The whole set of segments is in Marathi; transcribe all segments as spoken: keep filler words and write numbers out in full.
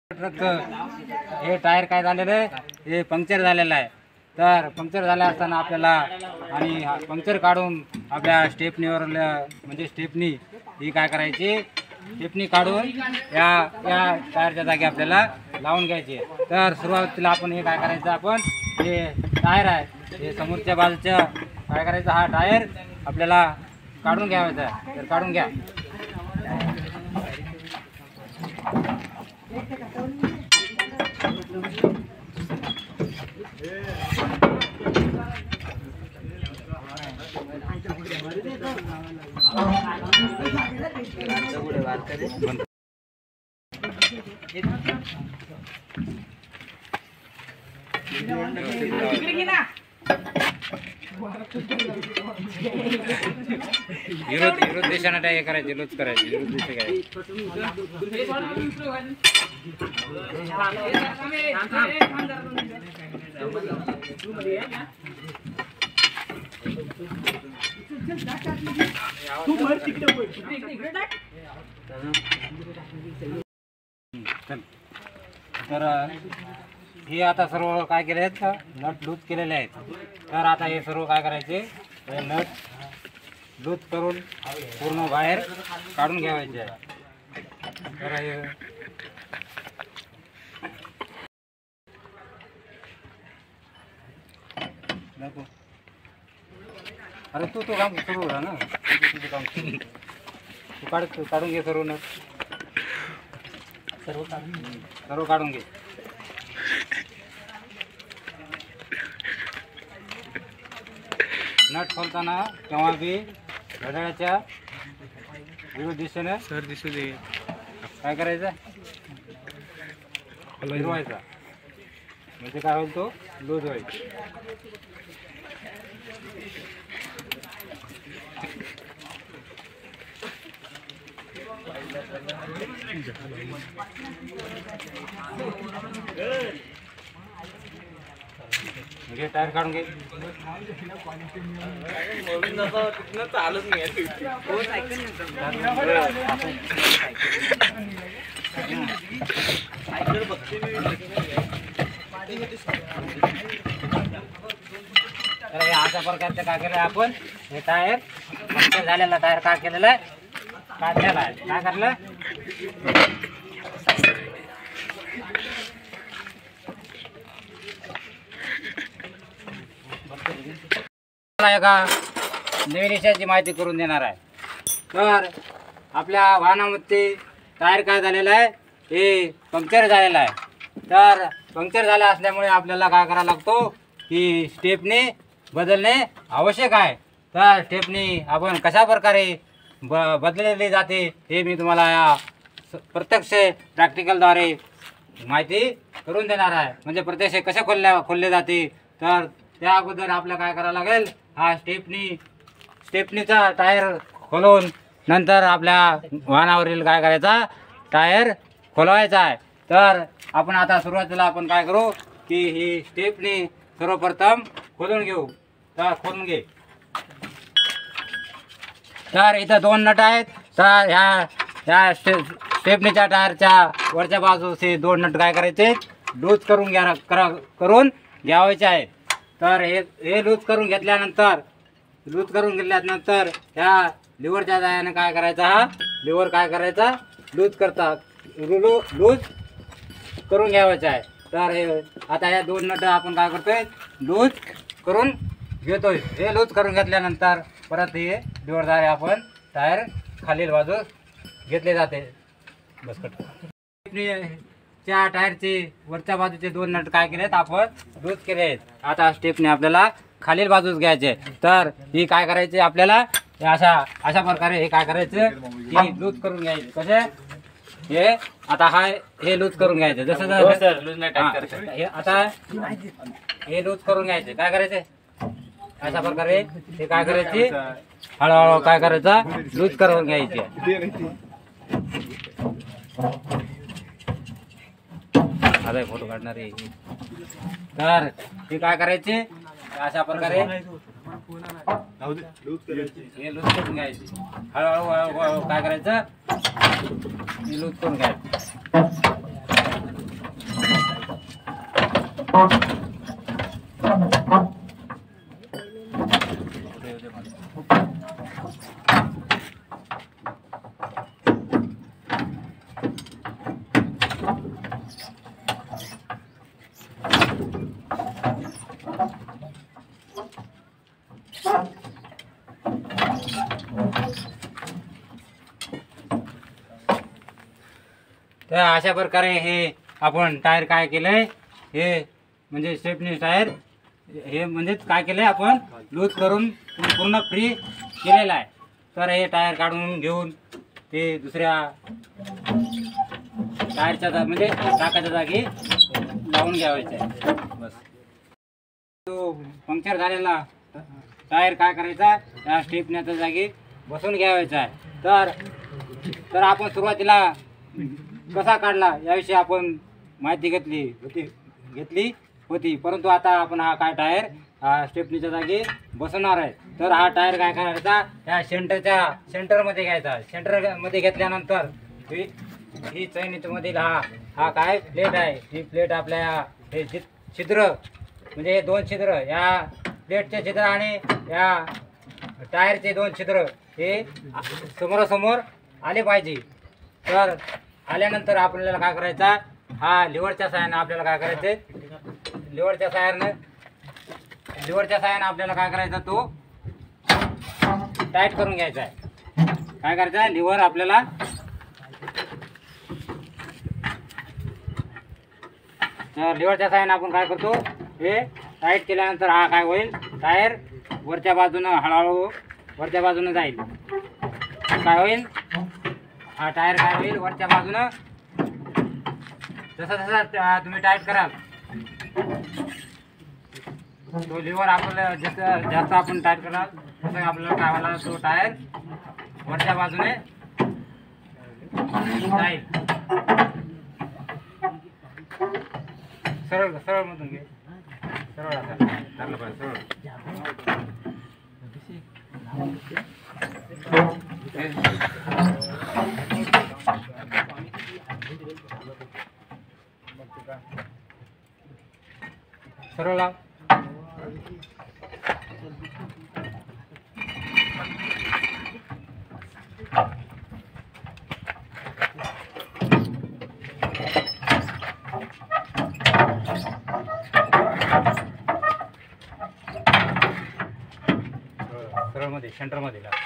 ट्रकचं हे टायर काय झालेलं आहे, हे पंक्चर झालेलं आहे. तर पंक्चर झालं असताना आपल्याला आणि पंक्चर काढून आपल्या स्टेपनीवर म्हणजे स्टेपनी ही काय करायची, स्टेपनी काढून या या टायरच्या जागी आपल्याला लावून घ्यायची. तर सुरुवातीला आपण हे काय करायचं, आपण हे टायर आहे हे समोरच्या बाजूच्या काय करायचं, हा टायर आपल्याला काढून घ्यायचा. तर काढून घ्या. विरोध विरोध देशाने काय करायचे, विरोध करायचे, विरोध देश करायचे. तर हे आता सर्व काय केले आहेत, नट लूज केलेले आहेत. तर आता हे सर्व काय करायचे, हे नट लूज करून पूर्ण बाहेर काढून घ्यायचे आहे. तर हे अरे तू तो काम सुरू होता ना, तुझं काम तू काढ काढून घे सर्व नट, सर्व काढून सर्व काढून घे. नट खोलताना केव्हा बी घड्याळाच्या विरुद्ध दिशेने सर दिसू दे काय करायचं, फिरवायचा, म्हणजे काय होईल, तो लूज होईल. घे टायर काढून घे. चालत नाही तर अशा प्रकारचे काय केलं आपण, हे टायर पंक्चर झालेला टायर काय केलेलं आहे, काढलेला आहे. काय करलं, एका नवीन विषयाची माहिती करून देणार आहे. तर आपल्या वाहनामध्ये टायर काय झालेलं आहे, हे पंक्चर झालेलं आहे. तर पंक्चर झालं असल्यामुळे आपल्याला काय करायला लागतो, की स्टेपनी बदलणे आवश्यक आहे. तर स्टेपनी आपण कशा प्रकारे ब बदललेली जाते हे मी तुम्हाला या प्रत्यक्ष प्रॅक्टिकलद्वारे माहिती करून देणार आहे. म्हणजे प्रत्यक्ष कसे खोलल्या खोलले जाते. तर त्या अगोदर आपल्याला काय करावं लागेल, हा स्टेपनी स्टेपनीचा टायर खोलून नंतर आपल्या वाहनावरील काय करायचा, टायर खोलवायचा आहे. तर आपण आता सुरुवातीला आपण काय करू, की ही स्टेपनी सर्वप्रथम खोलून घेऊ. तर खोलून घे. तर इथं दोन नट आहेत. तर ह्या ह्या स्टे स्टेपनीच्या टायरच्या वरच्या बाजूचे दोन नट काय करायचे, लूज करून घ्या करा करून घ्यावायचे आहेत. तर हे हे लूज करून घेतल्यानंतर लूज करून घेतल्यानंतर ह्या लिव्हरच्या जायाने काय करायचा, हा लिव्हर काय करायचा, लूज करता लू लूज करून घ्यावायचा आहे. तर हे आता या दोन नट आपण काय करतोय, लूज करून घेतोय. हे लूज करून घेतल्यानंतर परत हे लिव्हरद्वारे आपण टायर खालील बाजूस घेतले जाते. बस कट. त्या टायरचे वरच्या बाजूचे दोन नट काय केलेत, आपण लूज केले आहेत. आता स्टेपने आपल्याला खालील बाजूस घ्यायचे. तर ही काय करायचे, आपल्याला अशा अशा प्रकारे हे काय करायचं, की लूज करून घ्यायचे. कसे हे आता हा हे लूज करून घ्यायचं. जसं हे आता हे लूज करून घ्यायचे. काय करायचे, अशा प्रकारे हे काय करायचे, हळूहळू काय करायचा, लूज करून घ्यायचे. आता फोटो काढणार आहे. तर हे काय करायचे, अशा प्रकारे हे लूज करून घ्यायचे. हळूहळू काय करायचं, लूज करून घ्यायचं. तर अशा प्रकारे हे आपण टायर काय केलंय, हे म्हणजे स्टेपनी टायर हे म्हणजेच काय केलंय आपण लूज करून पूर्ण फ्री केलेला आहे. तर हे टायर काढून घेऊन ते दुसऱ्या टायरच्या जा म्हणजे टाकाच्या जागी लावून घ्यावायचं आहे. बस तो पंक्चर झालेला टायर काय करायचा, त्या स्टेपनीच्या जागी बसून घ्यावायचा आहे. तर तर आपण सुरुवातीला कसा काढला याविषयी आपण माहिती घेतली होती घेतली होती परंतु आता आपण हा काय टायर हा स्टेपनीच्या जागी बसवणार आहे. तर हा टायर काय करायचा, या सेंटरच्या सेंटरमध्ये घ्यायचा. सेंटरमध्ये घेतल्यानंतर ही ही चैनीमधील हा हा काय प्लेट आहे, ही प्लेट आपल्या हे छिद्र म्हणजे हे दोन छिद्र, या प्लेटचे छिद्र आणि या टायरचे दोन छिद्र हे समोरासमोर आले पाहिजे. तर आल्यानंतर आपल्याला काय करायचा, हा लिव्हरच्या सहाय्याने आपल्याला काय करायचं, लिव्हरच्या सहाय्याने लिव्हरच्या सहाय्याने आपल्याला काय करायचा, तो टाईट करून घ्यायचा आहे. काय करायचं आहे, लिव्हर आपल्याला लिव्हरच्या सहाय्याने आपण काय करतो, हे टाईट केल्यानंतर हा काय होईल, टायर वरच्या बाजूनं हळूहळू वरच्या बाजूनं जाईल. काय होईल, हा टायर काय होईल वरच्या बाजूनं. जसं जसं तुम्ही टाईट कराल तो लिव्हर आपल्याला जसं जास्त आपण टाईट कराल तसं आपल्याला काय व्हायला, तो टायर वरच्या बाजूने जाईल. सरळ सरळ मधून घे, सरळ आता धरलं पाहिजे, सरळ सरळ लाव. सरळ मध्ये सेंटर मध्ये लाव.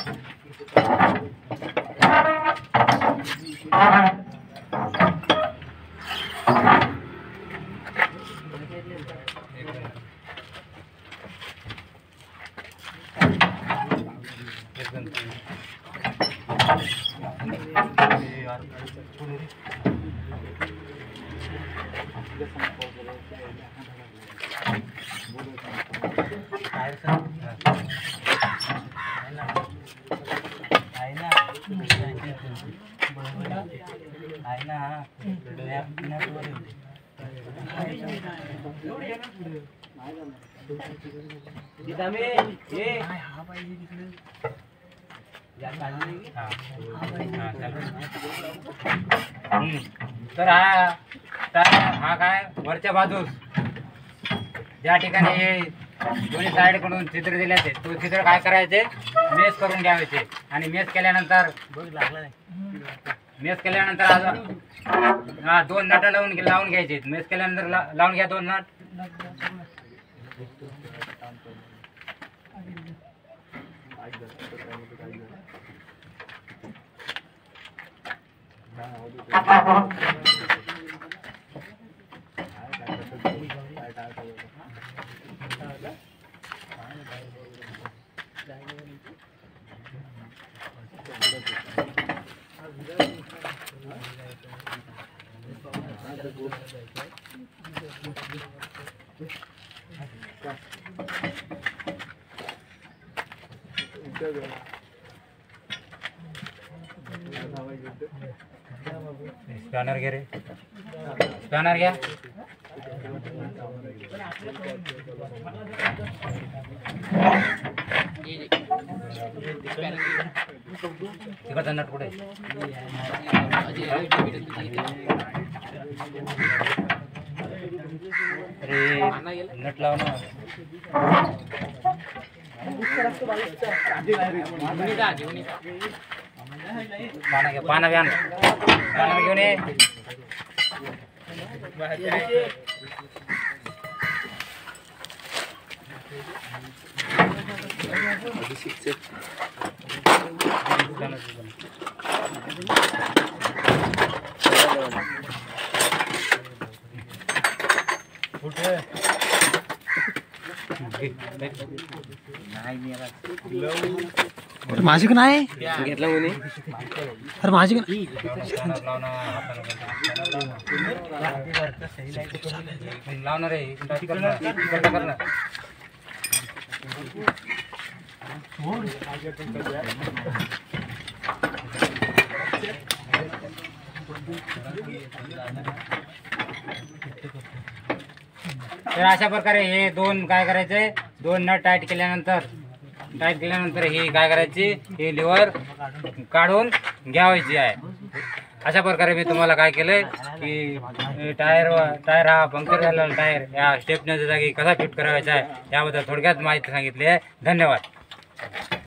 तर हा हा काय वरच्या बाजूस ज्या ठिकाणी हे दोन्ही साईड कडून छिद्र दिले आहेत तो छिद्र काय करायचे, मेस करून घ्यायचे. आणि मेस केल्यानंतर मेस केल्यानंतर आज हा दोन नट लावून लावून घ्यायचे. मेस केल्यानंतर लावून घ्या दोन नट. स्पॅनर घे रे, स्पॅनर घ्या. तिकडचा नट कुठे, अरे नट लाव ना. पाना घे, पाना घ्या ना. पाना घेऊन ये. अरे माझी का नाही घेतला कोणी. अरे माझी का लावणार रे. करणार तर अशा प्रकारे हे दोन काय करायचे, दोन नट टाईट केल्यानंतर टाईट केल्यानंतर ही काय करायची, ही लिव्हर काढून घ्यावायची आहे. अशा प्रकारे मी तुम्हाला काय केलंय की टायर टायर हा पंक्चर झालेला टायर या स्टेपनच्या जागी कसा फिट करायचा आहे याबद्दल थोडक्यात माहिती सांगितली आहे. धन्यवाद.